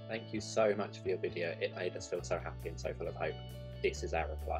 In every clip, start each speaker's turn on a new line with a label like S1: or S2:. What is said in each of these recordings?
S1: Thank you so much for your video. It made us feel so happy and so full of hope. This is our reply.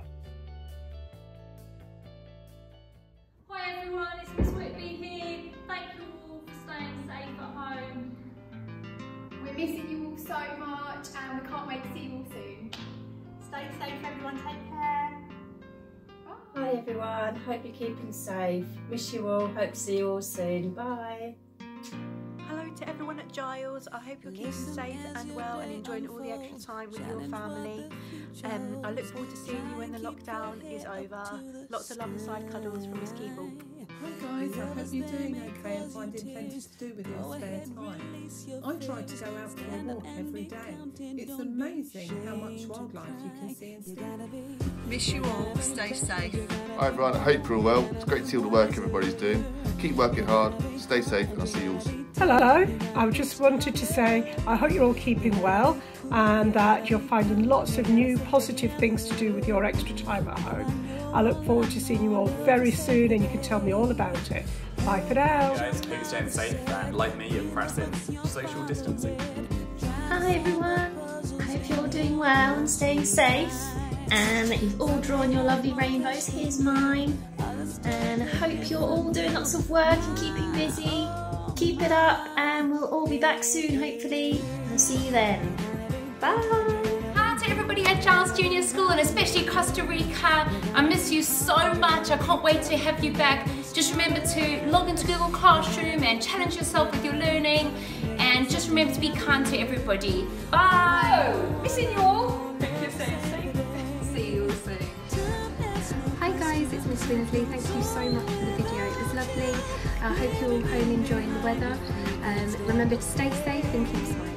S2: Hi everyone, it's Miss Whitby here. Thank you all for staying safe at home.
S3: We're missing you all so much and we can't wait to see you all soon.
S4: Stay safe everyone, take care.
S3: Bye.
S5: Hi everyone, hope you're keeping safe. Miss you all, hope to see you all soon. Bye.
S4: Hello to everyone at Giles. I hope you're keeping safe and well and enjoying all the extra time with your family. I look forward to seeing you when the lockdown is over. Lots of love and side cuddles from Miss Keeble.
S6: Hi guys, I hope you're doing okay and finding plenty to do with your spare time. I try to go out for a walk every day. It's amazing how much wildlife you can see and see.
S7: Miss you all, stay safe.
S8: Hi everyone, I hope you're all well. It's great to see all the work everybody's doing. Keep working hard, stay safe, and I'll see you all soon.
S9: Hello, I just wanted to say I hope you're all keeping well and that you're finding lots of new positive things to do with your extra time at home. I look forward to seeing you all very soon and you can tell me all about it. Bye for now.
S10: Hey guys, keep staying safe and like me, you're practicing social distancing.
S11: Hi everyone, I hope you're all doing well and staying safe and that you've all drawn your lovely rainbows. Here's mine, and I hope you're all doing lots of work and keeping busy. Keep it up and we'll all be back soon hopefully. I'll see you then. Bye!
S2: Hi to everybody at Giles Junior School and especially Costa Rica. I miss you so much. I can't wait to have you back. Just remember to log into Google Classroom and challenge yourself with your learning. And just remember to be kind to everybody. Bye!
S3: Oh, missing you all.
S2: See you all soon.
S12: Hi guys, it's Miss Winsley. Thank you so much for the video. It was lovely. I hope you're all home enjoying the weather. Remember to stay safe and keep smiling.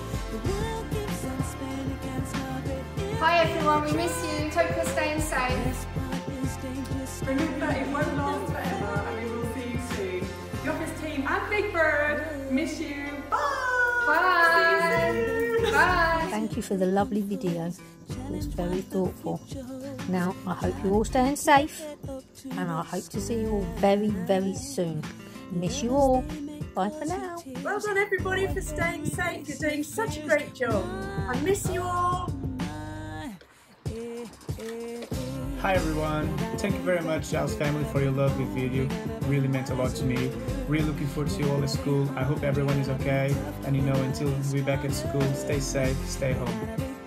S3: Hi everyone, we miss you. Hope you're staying safe.
S6: Remember, it won't last forever and we will see you soon. The office team and Big Bird miss you. Bye!
S3: Bye!
S6: See you soon.
S3: Bye!
S13: Thank you for the lovely video. It was very thoughtful. Now, I hope you're all staying safe and I hope to see you all very, very soon. Miss you all. Bye for now.
S5: Well done everybody for staying safe. You're doing such a great job. I miss you all.
S10: Hi everyone, thank you very much Giles family for your lovely video. Really meant a lot to me. Really looking forward to see you all at school. I hope everyone is okay and until we're back at school, stay safe, stay home.